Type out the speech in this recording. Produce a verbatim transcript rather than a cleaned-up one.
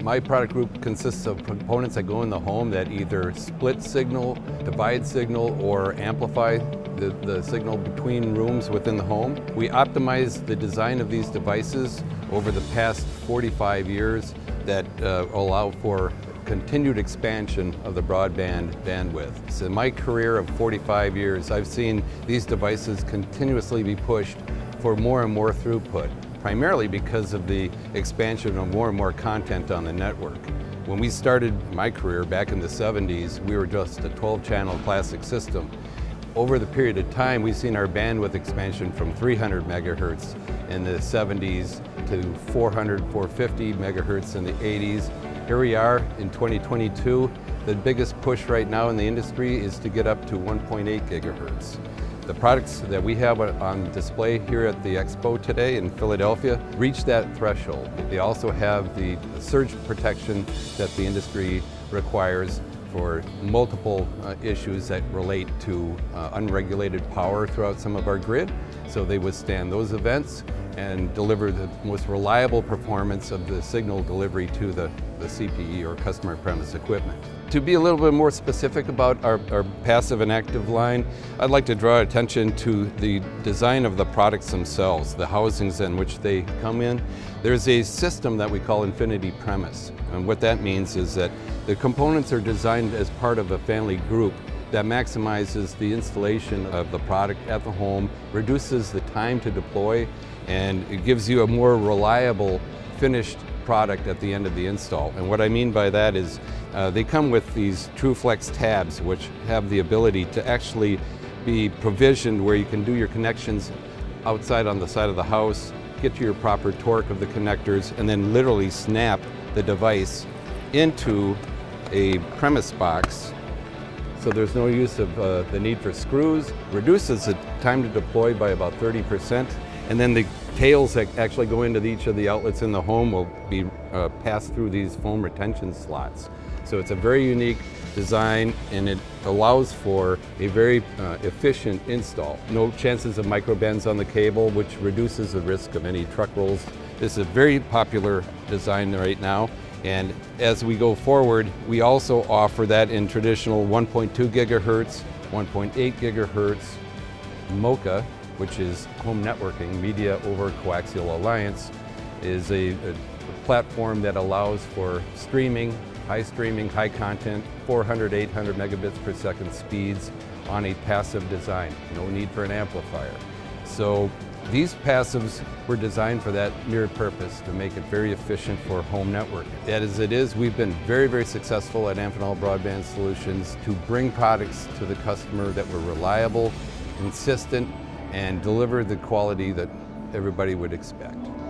My product group consists of components that go in the home that either split signal, divide signal, or amplify the, the signal between rooms within the home. We optimize the design of these devices over the past forty-five years that uh, allow for continued expansion of the broadband bandwidth. So in my career of forty-five years, I've seen these devices continuously be pushed for more and more throughput, primarily because of the expansion of more and more content on the network. When we started my career back in the seventies, we were just a twelve channel classic system. Over the period of time, we've seen our bandwidth expansion from three hundred megahertz in the seventies to four hundred, four fifty megahertz in the eighties. Here we are in twenty twenty-two. The biggest push right now in the industry is to get up to one point eight gigahertz. The products that we have on display here at the Expo today in Philadelphia reach that threshold. They also have the surge protection that the industry requires for multiple uh, issues that relate to uh, unregulated power throughout some of our grid. So they withstand those events and deliver the most reliable performance of the signal delivery to the, the C P E or customer premise equipment. To be a little bit more specific about our, our passive and active line, I'd like to draw attention to the design of the products themselves, the housings in which they come in. There's a system that we call Infinity Premise, and what that means is that the components are designed as part of a family group that maximizes the installation of the product at the home, reduces the time to deploy, and it gives you a more reliable finished product at the end of the install. And what I mean by that is uh, they come with these TrueFlex tabs, which have the ability to actually be provisioned where you can do your connections outside on the side of the house, get to your proper torque of the connectors, and then literally snap the device into a premise box. So there's no use of uh, the need for screws, reduces the time to deploy by about thirty percent, and then the tails that actually go into each of the outlets in the home will be uh, passed through these foam retention slots. So it's a very unique design, and it allows for a very uh, efficient install. No chances of micro bends on the cable, which reduces the risk of any truck rolls. This is a very popular design right now. And as we go forward, we also offer that in traditional one point two gigahertz, one point eight gigahertz, MoCA, which is home networking, Media over Coaxial Alliance, is a, a platform that allows for streaming, high streaming, high content, four hundred, eight hundred megabits per second speeds on a passive design. No need for an amplifier. So these passives were designed for that mere purpose, to make it very efficient for home networking. As it is, we've been very, very successful at Amphenol Broadband Solutions to bring products to the customer that were reliable, consistent, and deliver the quality that everybody would expect.